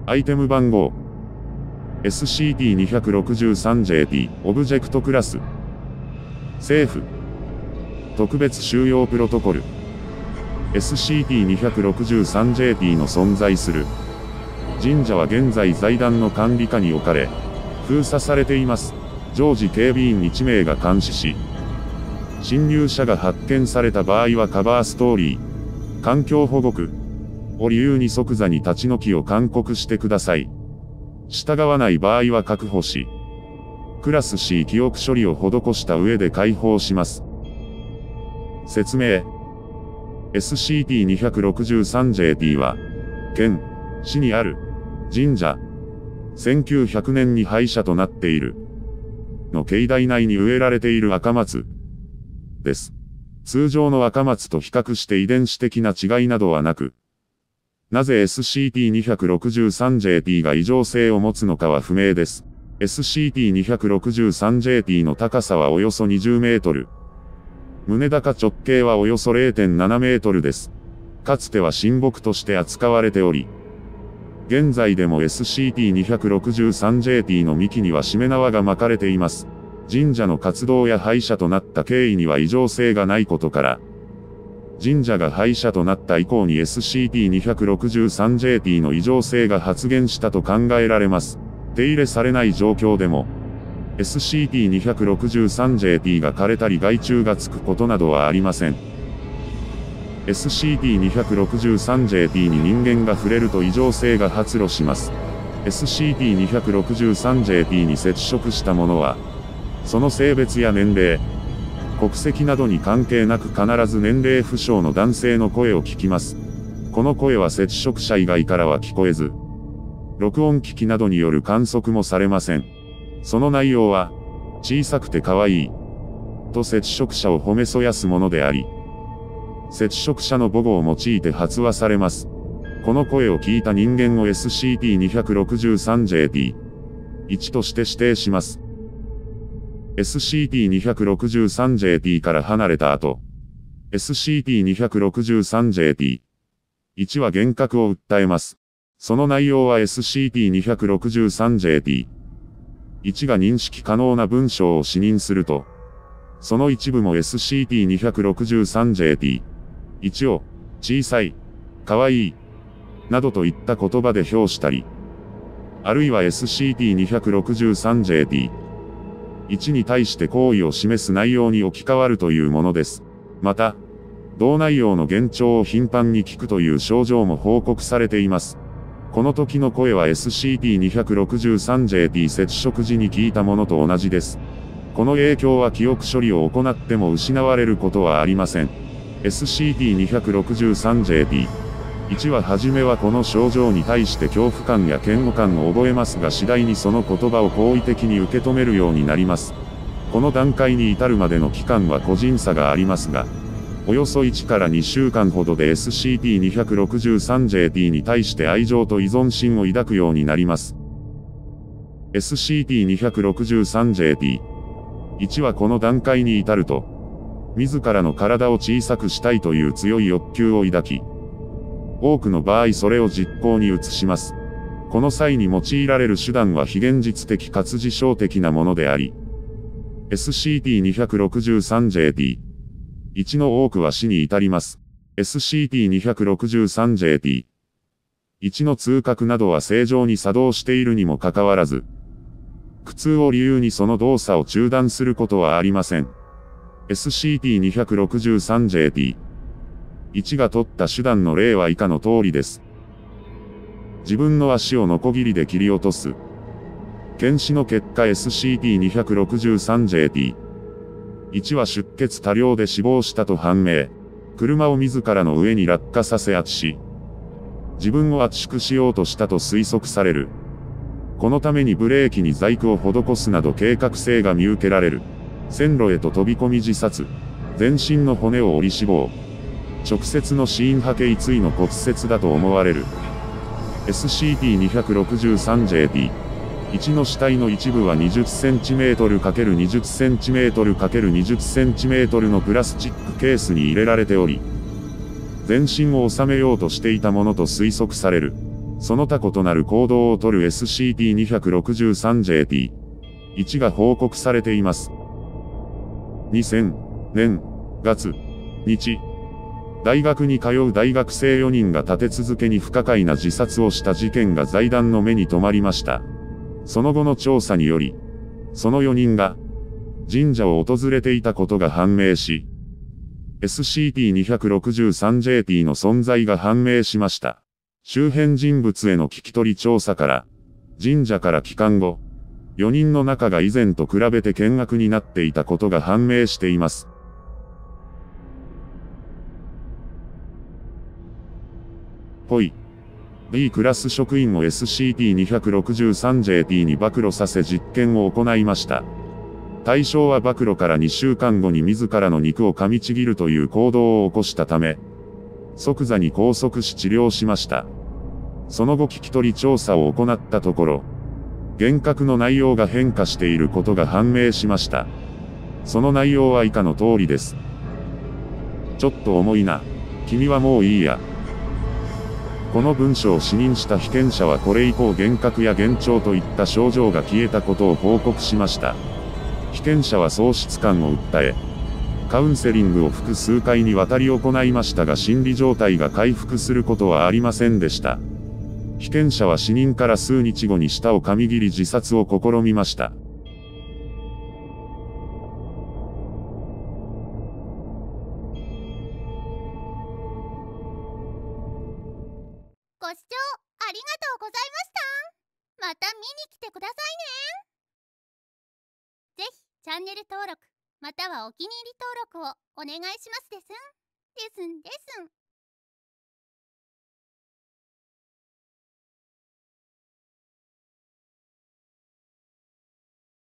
アイテム番号 SCP-263-JP オブジェクトクラス政府特別収容プロトコル SCP-263-JP の存在する神社は現在財団の管理下に置かれ封鎖されています。常時警備員1名が監視し、侵入者が発見された場合はカバーストーリー、環境保護区を理由に即座に立ち退きを勧告してください。従わない場合は確保し、クラス C 記憶処理を施した上で解放します。説明 SCP-263-JP は、県、市にある神社、1900年に廃社となっているの境内内に植えられている赤松です。通常の赤松と比較して遺伝子的な違いなどはなく、なぜ SCP-263-JP が異常性を持つのかは不明です。SCP-263-JP の高さはおよそ20メートル。胸高直径はおよそ 0.7 メートルです。かつては神木として扱われており、現在でも SCP-263-JP の幹にはしめ縄が巻かれています。神社の活動や廃社となった経緯には異常性がないことから、神社が廃社となった以降に SCP-263-JP の異常性が発現したと考えられます。手入れされない状況でも、SCP-263-JP が枯れたり害虫がつくことなどはありません。SCP-263-JP に人間が触れると異常性が発露します。SCP-263-JP に接触した者は、その性別や年齢、国籍などに関係なく必ず年齢不詳の男性の声を聞きます。この声は接触者以外からは聞こえず、録音機器などによる観測もされません。その内容は、小さくて可愛い、と接触者を褒めそやすものであり、接触者の母語を用いて発話されます。この声を聞いた人間を SCP-263-JP1 として指定します。SCP-263-JP から離れた後、SCP-263-JP1 は幻覚を訴えます。その内容は SCP-263-JP1 が認識可能な文章を視認すると、その一部も SCP-263-JP1 を、小さい、可愛い、などといった言葉で表したり、あるいは SCP-263-JP1 に対して好意を示す内容に置き換わるというものです。また、同内容の幻聴を頻繁に聞くという症状も報告されています。この時の声は SCP-263-JP 接触時に聞いたものと同じです。この影響は記憶処理を行っても失われることはありません。SCP-263-JP1 は初めはこの症状に対して恐怖感や嫌悪感を覚えますが次第にその言葉を好意的に受け止めるようになります。この段階に至るまでの期間は個人差がありますが、およそ1から2週間ほどで SCP-263-JP に対して愛情と依存心を抱くようになります。SCP-263-JP1 はこの段階に至ると、自らの体を小さくしたいという強い欲求を抱き、多くの場合それを実行に移します。この際に用いられる手段は非現実的かつ事象的なものであり、SCP-263-JP1 の多くは死に至ります。SCP-263-JP1 の通覚などは正常に作動しているにもかかわらず、苦痛を理由にその動作を中断することはありません。SCP-263-JP1 が取った手段の例は以下の通りです。自分の足をノコギリで切り落とす。検視の結果 SCP-263-JP1 は出血多量で死亡したと判明。車を自らの上に落下させ圧し、自分を圧縮しようとしたと推測される。このためにブレーキに細工を施すなど計画性が見受けられる。線路へと飛び込み自殺。全身の骨を折り死亡。直接の死因波形椎の骨折だと思われる。SCP-263-JP1 の死体の一部は 20cm×20cm×20cm のプラスチックケースに入れられており、全身を収めようとしていたものと推測される。 その他異なる行動をとる SCP-263-JP1 が報告されています。2000年月日、大学に通う大学生4人が立て続けに不可解な自殺をした事件が財団の目に留まりました。その後の調査により、その4人が神社を訪れていたことが判明し、SCP-263-JP の存在が判明しました。周辺人物への聞き取り調査から、神社から帰還後、4人の中が以前と比べて険悪になっていたことが判明しています。B クラス職員を SCP-263-JP に暴露させ実験を行いました。対象は暴露から2週間後に自らの肉を噛みちぎるという行動を起こしたため、即座に拘束し治療しました。その後聞き取り調査を行ったところ、幻覚の内容が変化していることが判明しました。その内容は以下の通りです。ちょっと重いな。君はもういいや。この文書を視認した被験者はこれ以降幻覚や幻聴といった症状が消えたことを報告しました。被験者は喪失感を訴え、カウンセリングを複数回にわたり行いましたが心理状態が回復することはありませんでした。被験者は死人から数日後に舌を噛み切り自殺を試みました。 ご視聴ありがとうございました。また見に来てくださいね。ぜひチャンネル登録またはお気に入り登録をお願いしますですん。